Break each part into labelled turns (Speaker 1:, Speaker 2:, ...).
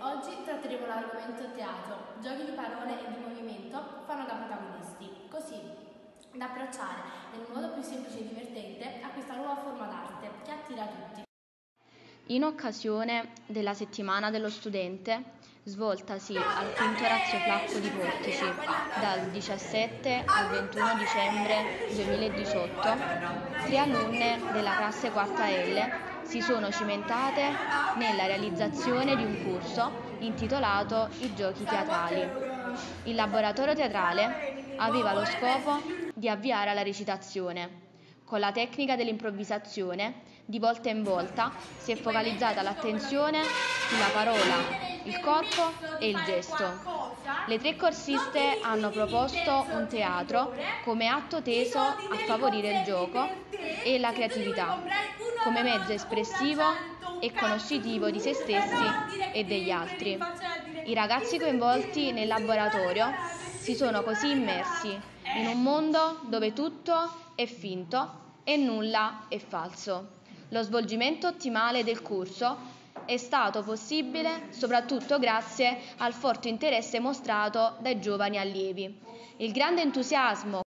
Speaker 1: Oggi tratteremo l'argomento teatro. Giochi di parole e di movimento fanno da protagonisti, così da approcciare nel modo più semplice e divertente a questa nuova forma d'arte che attira tutti.
Speaker 2: In occasione della settimana dello studente, svoltasi al quinto Orazio Flacco di Portici dal 17 al 21 dicembre 2018, 3 alunne della classe 4L si sono cimentate nella realizzazione di un corso intitolato I giochi teatrali. Il laboratorio teatrale aveva lo scopo di avviare alla recitazione. Con la tecnica dell'improvvisazione, di volta in volta, si è focalizzata l'attenzione sulla parola, il corpo e il gesto. Le 3 corsiste hanno proposto un teatro come atto teso a favorire il gioco e la creatività, come mezzo espressivo e conoscitivo di se stessi e degli altri. I ragazzi coinvolti nel laboratorio si sono così immersi in un mondo dove tutto è finto e nulla è falso. Lo svolgimento ottimale del corso è stato possibile soprattutto grazie al forte interesse mostrato dai giovani allievi. Il grande entusiasmo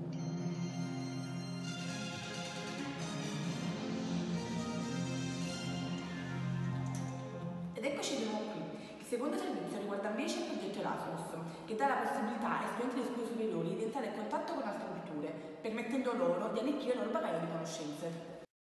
Speaker 3: Ed eccoci di nuovo qui. Il secondo servizio riguarda invece il progetto Erasmus, che dà la possibilità ai studenti delle scuole superiori di entrare in contatto con altre culture, permettendo loro di arricchire il loro bagaglio di conoscenze.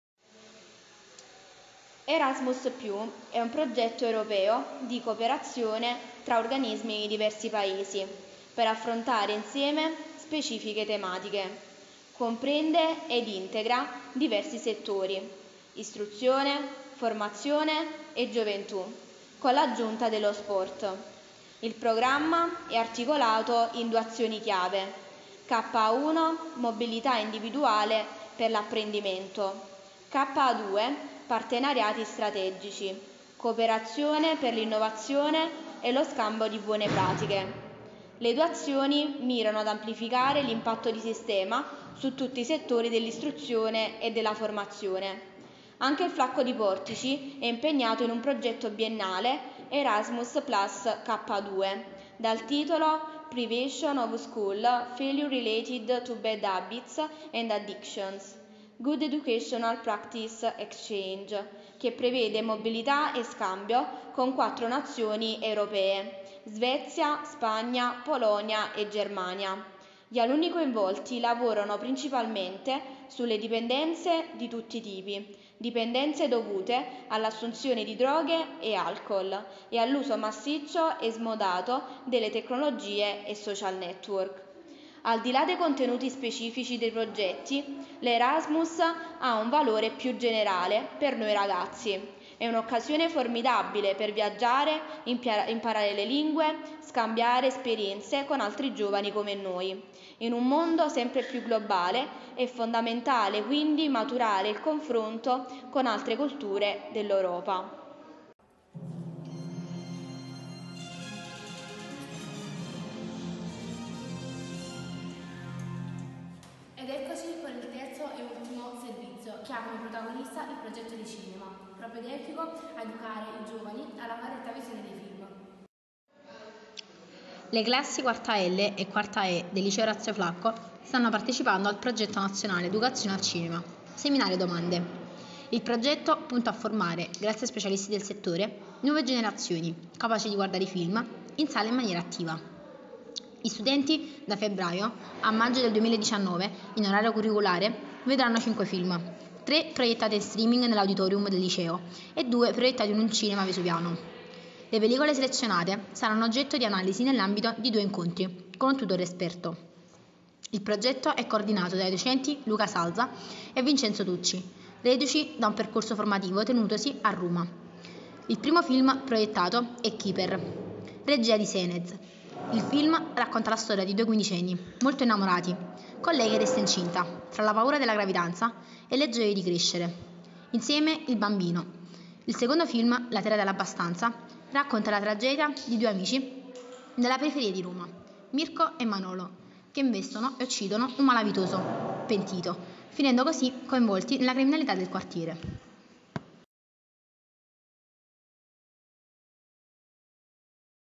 Speaker 2: Erasmus+ è un progetto europeo di cooperazione tra organismi di diversi paesi per affrontare insieme specifiche tematiche. Comprende ed integra diversi settori: istruzione, formazione e gioventù, con l'aggiunta dello sport. Il programma è articolato in 2 azioni chiave: K1 mobilità individuale per l'apprendimento, K2 partenariati strategici, cooperazione per l'innovazione e lo scambio di buone pratiche. Le 2 azioni mirano ad amplificare l'impatto di sistema su tutti i settori dell'istruzione e della formazione. Anche il Flacco di Portici è impegnato in un progetto biennale Erasmus+ K2, dal titolo Prevention of School Failure Related to Bad Habits and Addictions. Good Educational Practice Exchange, che prevede mobilità e scambio con 4 nazioni europee: Svezia, Spagna, Polonia e Germania. Gli alunni coinvolti lavorano principalmente sulle dipendenze di tutti i tipi, dipendenze dovute all'assunzione di droghe e alcol e all'uso massiccio e smodato delle tecnologie e social network. Al di là dei contenuti specifici dei progetti, l'Erasmus ha un valore più generale per noi ragazzi. È un'occasione formidabile per viaggiare, imparare le lingue, scambiare esperienze con altri giovani come noi. In un mondo sempre più globale è fondamentale quindi maturare il confronto con altre culture dell'Europa.
Speaker 1: Ed eccoci con il terzo e ultimo servizio, che ha come protagonista il progetto di cinema, propedeutico a educare i giovani alla corretta visione dei film.
Speaker 4: Le classi 4L e 4E del liceo Orazio Flacco stanno partecipando al progetto nazionale Educazione al cinema, seminario domande. Il progetto punta a formare, grazie a specialisti del settore, nuove generazioni capaci di guardare i film in sala in maniera attiva. Gli studenti da febbraio a maggio del 2019, in orario curriculare, vedranno 5 film, 3 proiettati in streaming nell'auditorium del liceo e 2 proiettati in un cinema vesuviano. Le pellicole selezionate saranno oggetto di analisi nell'ambito di 2 incontri con un tutore esperto. Il progetto è coordinato dai docenti Luca Salza e Vincenzo Tucci, reduci da un percorso formativo tenutosi a Roma. Il primo film proiettato è Keeper, regia di Senez. Il film racconta la storia di 2 quindicenni, molto innamorati, con lei che resta incinta, tra la paura della gravidanza e le gioie di crescere. Insieme il bambino. Il secondo film, La terra dell'abbastanza, racconta la tragedia di 2 amici della periferia di Roma, Mirko e Manolo, che investono e uccidono un malavitoso pentito, finendo così coinvolti nella criminalità del quartiere.